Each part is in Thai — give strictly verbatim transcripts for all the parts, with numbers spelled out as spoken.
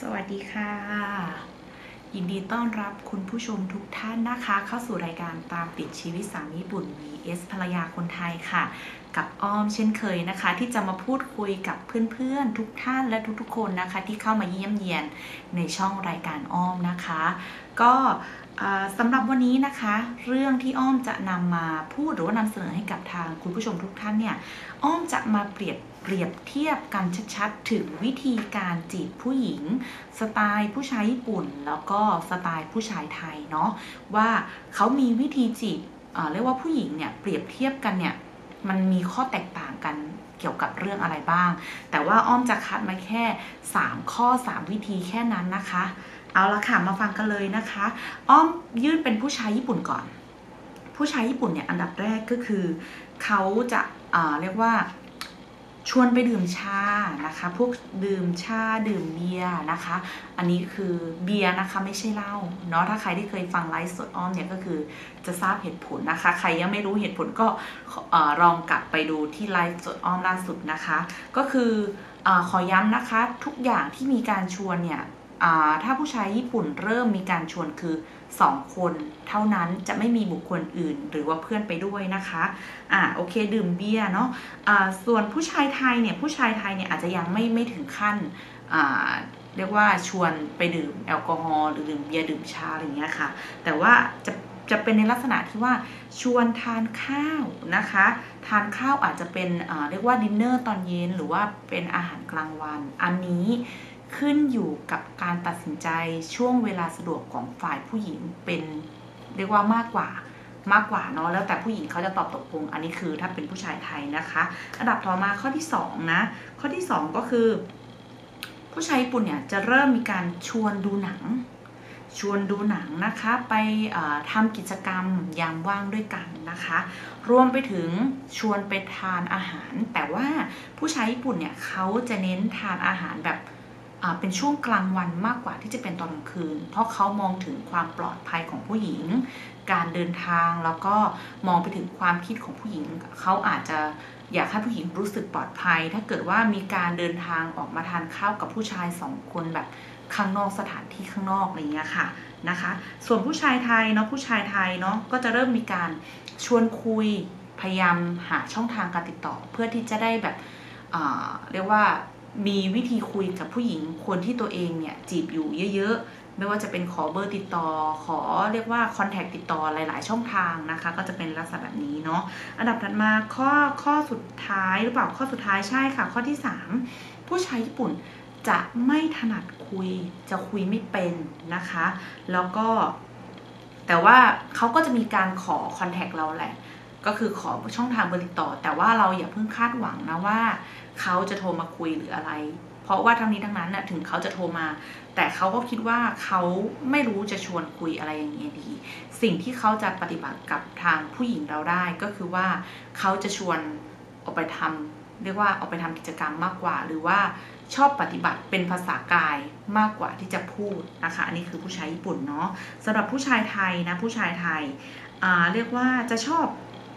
สวัสดีค่ะยินดีต้อนรับคุณผู้ชมทุกท่านนะคะเข้าสู่รายการตามติดชีวิตสามีญี่ปุ่น วี เอส ภรรยาคนไทยค่ะกับอ้อมเช่นเคยนะคะที่จะมาพูดคุยกับเพื่อนๆทุกท่านและทุกๆคนนะคะที่เข้ามาเยี่ยมเยียนในช่องรายการอ้อมนะคะก็สำหรับวันนี้นะคะเรื่องที่อ้อมจะนำมาพูดหรือว่านำเสนอให้กับทางคุณผู้ชมทุกท่านเนี่ยอ้อมจะมาเปรียบเปรียบเทียบกันชัดๆถึงวิธีการจีบผู้หญิงสไตล์ผู้ชายญี่ปุ่นแล้วก็สไตล์ผู้ชายไทยเนาะว่าเขามีวิธีจีบเรียกว่าผู้หญิงเนี่ยเปรียบเทียบกันเนี่ยมันมีข้อแตกต่างกันเกี่ยวกับเรื่องอะไรบ้างแต่ว่าอ้อมจะคัดมาแค่สามข้อสามวิธีแค่นั้นนะคะเอาละค่ะมาฟังกันเลยนะคะอ้อมยื่นเป็นผู้ชายญี่ปุ่นก่อนผู้ชายญี่ปุ่นเนี่ยอันดับแรกก็คือเขาจะเอ่อเรียกว่าชวนไปดื่มชานะคะพวกดื่มชาดื่มเบียร์นะคะอันนี้คือเบียร์นะคะไม่ใช่เหล้าเนาะถ้าใครที่เคยฟังไลฟ์สดอ้อมเนี่ยก็คือจะทราบเหตุผลนะคะใครยังไม่รู้เหตุผลก็ลองกลับไปดูที่ไลฟ์สดอ้อมล่าสุดนะคะก็คืออขอย้ำนะคะทุกอย่างที่มีการชวนเนี่ยถ้าผู้ชายญี่ปุ่นเริ่มมีการชวนคือสองคนเท่านั้นจะไม่มีบุคคลอื่นหรือว่าเพื่อนไปด้วยนะคะอ่าโอเคดื่มเบียร์เนาะอ่าส่วนผู้ชายไทยเนี่ยผู้ชายไทยเนี่ยอาจจะยังไม่ไม่ถึงขั้นอ่าเรียกว่าชวนไปดื่มแอลกอฮอล์หรือดื่มเบียร์ดื่มชาอะไรอย่างเงี้ยค่ะแต่ว่าจะจะเป็นในลักษณะที่ว่าชวนทานข้าวนะคะทานข้าวอาจจะเป็นเรียกว่าดินเนอร์ตอนเย็นหรือว่าเป็นอาหารกลางวันอันนี้ขึ้นอยู่กับการตัดสินใจช่วงเวลาสะดวกของฝ่ายผู้หญิงเป็นเรียกว่ามากกว่ามากกว่าเนาะแล้วแต่ผู้หญิงเขาจะตอบตกลงอันนี้คือถ้าเป็นผู้ชายไทยนะคะอันดับต่อมาข้อที่สองนะข้อที่สองก็คือผู้ชายญี่ปุ่นเนี่ยจะเริ่มมีการชวนดูหนังชวนดูหนังนะคะไปทำกิจกรรมยามว่างด้วยกันนะคะรวมไปถึงชวนไปทานอาหารแต่ว่าผู้ชายญี่ปุ่นเนี่ยเขาจะเน้นทานอาหารแบบเป็นช่วงกลางวันมากกว่าที่จะเป็นตอนกลางคืนเพราะเขามองถึงความปลอดภัยของผู้หญิงการเดินทางแล้วก็มองไปถึงความคิดของผู้หญิงเขาอาจจะอยากให้ผู้หญิงรู้สึกปลอดภัยถ้าเกิดว่ามีการเดินทางออกมาทานข้าวกับผู้ชายสองคนแบบข้างนอกสถานที่ข้างนอกอะไรเงี้ยค่ะนะคะส่วนผู้ชายไทยเนาะผู้ชายไทยเนาะก็จะเริ่มมีการชวนคุยพยายามหาช่องทางการติดต่อเพื่อที่จะได้แบบเอ่อเรียกว่ามีวิธีคุยกับผู้หญิงคนที่ตัวเองเนี่ยจีบอยู่เยอะๆไม่ว่าจะเป็นขอเบอร์ติดต่อขอเรียกว่าคอนแทคติดต่อหลายๆช่องทางนะคะก็จะเป็นลักษณะแบบนี้เนาะอันดับถัดมาข้อข้อสุดท้ายหรือเปล่าข้อสุดท้ายใช่ค่ะข้อที่สามผู้ชายญี่ปุ่นจะไม่ถนัดคุยจะคุยไม่เป็นนะคะแล้วก็แต่ว่าเขาก็จะมีการขอคอนแทคเราแหละก็คือขอช่องทางเบอร์ติดต่อแต่ว่าเราอย่าเพิ่งคาดหวังนะว่าเขาจะโทรมาคุยหรืออะไรเพราะว่าทั้งนี้ทั้งนั้นน่ะถึงเขาจะโทรมาแต่เขาก็คิดว่าเขาไม่รู้จะชวนคุยอะไรอย่างเงี้ยดีสิ่งที่เขาจะปฏิบัติกับทางผู้หญิงเราได้ก็คือว่าเขาจะชวนออกไปทำเรียกว่าออกไปทำกิจกรรมมากกว่าหรือว่าชอบปฏิบัติเป็นภาษากายมากกว่าที่จะพูดนะคะอันนี้คือผู้ชายญี่ปุ่นเนาะสำหรับผู้ชายไทยนะผู้ชายไทยเรียกว่าจะชอบ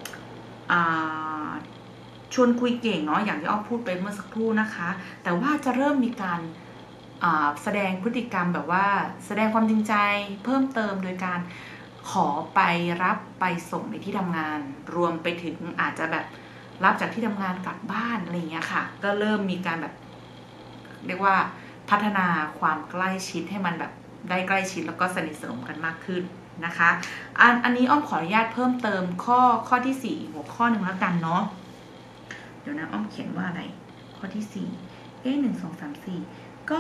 ชวนคุยเก่งเนาะอย่างที่อ้อพูดไปเมื่อสักครู่นะคะแต่ว่าจะเริ่มมีการแสดงพฤติกรรมแบบว่าแสดงความจริงใจเพิ่มเติมโดยการขอไปรับไปส่งในที่ทำงานรวมไปถึงอาจจะแบบรับจากที่ทำงานกลับบ้านอะไรอย่างเงี้ยค่ะก็เริ่มมีการแบบเรียกว่าพัฒนาความใกล้ชิดให้มันแบบได้ใกล้ชิดแล้วก็สนิทสนมกันมากขึ้นนะคะอันอันนี้อ้อมขออนุญาตเพิ่มเติมข้อข้อที่สี่หัวข้อหนึ่งแล้วกันเนาะเดี๋ยวนะอ้อมเขียนว่าอะไรข้อที่สี่เอ๊ะหนึ่งสองสามสี่ก็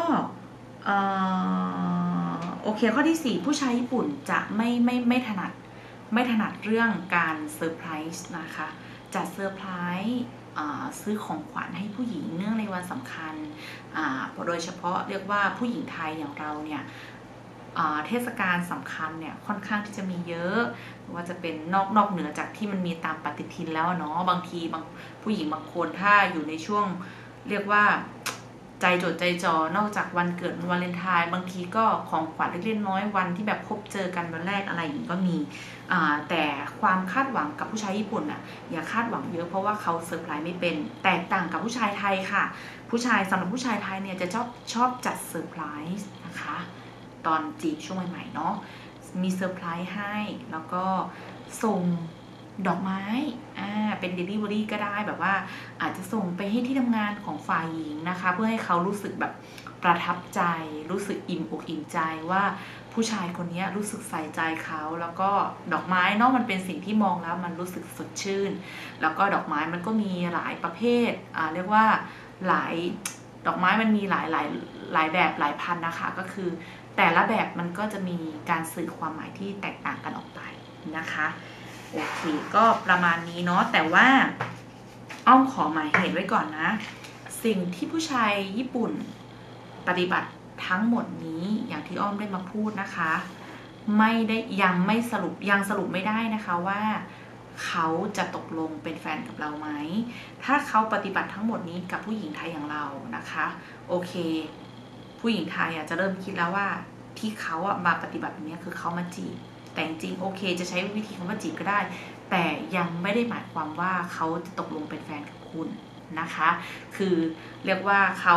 โอเคข้อที่สี่ผู้ชายญี่ปุ่นจะไม่ไม่ไม่ถนัดไม่ถนัดเรื่องการเซอร์ไพรส์นะคะจะเซอร์ไพรส์ซื้อของขวัญให้ผู้หญิงเนื่องในวันสำคัญโดยเฉพาะเรียกว่าผู้หญิงไทยอย่างเราเนี่ยเทศกาลสำคัญเนี่ยค่อนข้างที่จะมีเยอะว่าจะเป็นนอกนอกเหนือจากที่มันมีตามปฏิทินแล้วเนาะบางทีบางผู้หญิงบางคนถ้าอยู่ในช่วงเรียกว่าจใจจดใจจ่อนอกจากวันเกิดวันวาเลนไทน์บางทีก็ของขวัญเล็กๆน้อยวันที่แบบพบเจอกันวันแรกอะไรอย่างนี้ก็มีแต่ความคาดหวังกับผู้ชายญี่ปุ่นอ่ะอย่าคาดหวังเยอะเพราะว่าเขาเซอร์ไพรส์ไม่เป็นแตกต่างกับผู้ชายไทยค่ะผู้ชายสำหรับผู้ชายไทยเนี่ยจะชอบชอบจัดเซอร์ไพรส์นะคะตอนจีบช่วงใหม่ๆเนาะมีเซอร์ไพรส์ให้แล้วก็ส่งดอกไม้อ่าเป็น delivery ก็ได้แบบว่าอาจจะส่งไปให้ที่ทำงานของฝ่ายหญิงนะคะเพื่อให้เขารู้สึกแบบประทับใจรู้สึกอิ่มอกอิ่มใจว่าผู้ชายคนนี้รู้สึกใส่ใจเขาแล้วก็ดอกไม้เนาะมันเป็นสิ่งที่มองแล้วมันรู้สึกสดชื่นแล้วก็ดอกไม้มันก็มีหลายประเภทอ่าเรียกว่าหลายดอกไม้มันมีหลายหลายหลายแบบหลายพันนะคะก็คือแต่ละแบบมันก็จะมีการสื่อความหมายที่แตกต่างกันออกไปนะคะโอเคก็ประมาณนี้เนาะแต่ว่าอ้อมขอหมายเหตุไว้ก่อนนะสิ่งที่ผู้ชายญี่ปุ่นปฏิบัติทั้งหมดนี้อย่างที่อ้อมได้มาพูดนะคะไม่ได้ยังไม่สรุปยังสรุปไม่ได้นะคะว่าเขาจะตกลงเป็นแฟนกับเราไหมถ้าเขาปฏิบัติทั้งหมดนี้กับผู้หญิงไทยอย่างเรานะคะโอเคผู้หญิงไทยอ่ะจะเริ่มคิดแล้วว่าที่เขาอ่ะมาปฏิบัติแบบนี้คือเขามาจีบแต่จริงโอเคจะใช้วิธีคำว่าจีบก็ได้แต่ยังไม่ได้หมายความว่าเขาจะตกลงเป็นแฟนกับคุณนะคะคือเรียกว่าเขา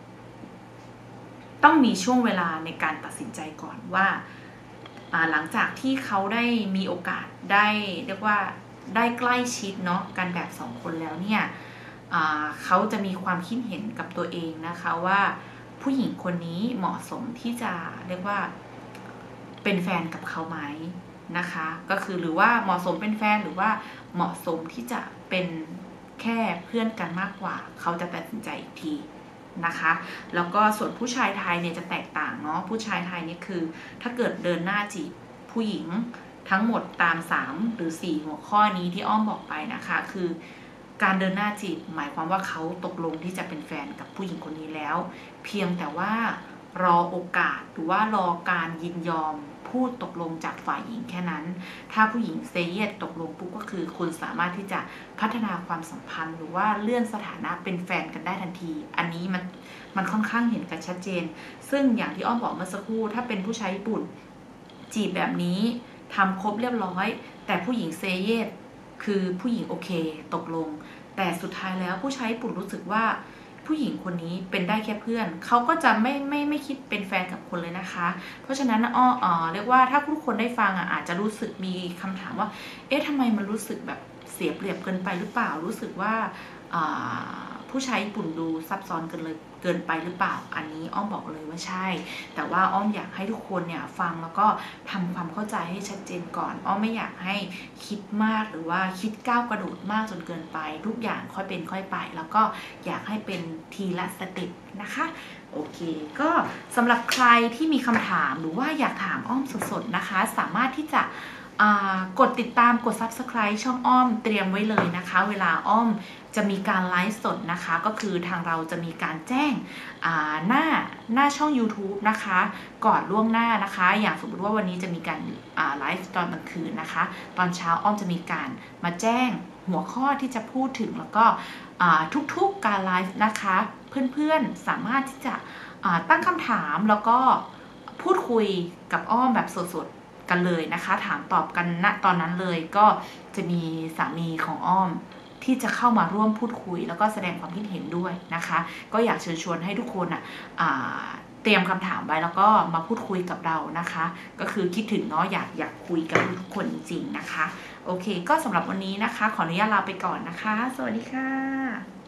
ต้องมีช่วงเวลาในการตัดสินใจก่อนว่าหลังจากที่เขาได้มีโอกาสได้เรียกว่าได้ใกล้ชิดเนาะกันแบบสองคนแล้วเนี่ยเขาจะมีความคิดเห็นกับตัวเองนะคะว่าผู้หญิงคนนี้เหมาะสมที่จะเรียกว่าเป็นแฟนกับเขาไหมนะคะก็คือหรือว่าเหมาะสมเป็นแฟนหรือว่าเหมาะสมที่จะเป็นแค่เพื่อนกันมากกว่าเขาจะตัดสินใจอีกทีนะคะแล้วก็ส่วนผู้ชายไทยเนี่ยจะแตกต่างเนาะผู้ชายไทยนี่คือถ้าเกิดเดินหน้าจีบผู้หญิงทั้งหมดตามสามหรือสี่หัวข้อนี้ที่อ้อมบอกไปนะคะคือการเดินหน้าจีบหมายความว่าเขาตกลงที่จะเป็นแฟนกับผู้หญิงคนนี้แล้วเพียงแต่ว่ารอโอกาสหรือว่ารอการยินยอมพูดตกลงจากฝ่ายหญิงแค่นั้นถ้าผู้หญิงเซเยสตกลงปุ๊บก็คือคุณสามารถที่จะพัฒนาความสัมพันธ์หรือว่าเลื่อนสถานะเป็นแฟนกันได้ทันทีอันนี้มันมันค่อนข้างเห็นกันชัดเจนซึ่งอย่างที่อ้อมบอกเมื่อสักครู่ถ้าเป็นผู้ชายญี่ปุ่นจีบแบบนี้ทำครบเรียบร้อยแต่ผู้หญิงเซเยสคือผู้หญิงโอเคตกลงแต่สุดท้ายแล้วผู้ชายญี่ปุ่นรู้สึกว่าผู้หญิงคนนี้เป็นได้แค่เพื่อนเขาก็จะไม่ไม่ไม่คิดเป็นแฟนกับคนเลยนะคะเพราะฉะนั้นอ้อเอ่อเรียกว่าถ้าทุกคนได้ฟังอ่ะอาจจะรู้สึกมีคำถามว่าเอ๊ะทำไมมันรู้สึกแบบเสียเปรียบเกินไปหรือเปล่ารู้สึกว่าผู้ชายญี่ปุ่นดูซับซ้อนเกินเลยเกินไปหรือเปล่าอันนี้อ้อมบอกเลยว่าใช่แต่ว่าอ้อมอยากให้ทุกคนเนี่ยฟังแล้วก็ทำความเข้าใจให้ชัดเจนก่อนอ้อมไม่อยากให้คิดมากหรือว่าคิดก้าวกระโดดมากจนเกินไปทุกอย่างค่อยเป็นค่อยไปแล้วก็อยากให้เป็นทีละสเต็ปนะคะโอเคก็สำหรับใครที่มีคำถามหรือว่าอยากถามอ้อมสดๆนะคะสามารถที่จะกดติดตามกด ซับสไครบ์ ช่องอ้อมเตรียมไว้เลยนะคะเวลาอ้อมจะมีการไลฟ์สดนะคะก็คือทางเราจะมีการแจ้งหน้าหน้าช่อง ยูทูบ นะคะก่อนล่วงหน้านะคะอย่างสมมติว่าวันนี้จะมีการไลฟ์ตอนกลางคืนนะคะตอนเช้าอ้อมจะมีการมาแจ้งหัวข้อที่จะพูดถึงแล้วก็ทุกๆการไลฟ์นะคะเพื่อนๆสามารถที่จะตั้งคำถามแล้วก็พูดคุยกับอ้อมแบบสดๆกันเลยนะคะถามตอบกันณตอนนั้นเลยก็จะมีสามีของอ้อมที่จะเข้ามาร่วมพูดคุยแล้วก็แสดงความคิดเห็นด้วยนะคะก็อยากเชิญชวนให้ทุกคนอ่ะเตรียมคำถามไว้แล้วก็มาพูดคุยกับเรานะคะก็คือคิดถึงเนาะอยากอยากคุยกับทุกคนจริงๆนะคะโอเคก็สำหรับวันนี้นะคะขออนุญาตลาไปก่อนนะคะสวัสดีค่ะ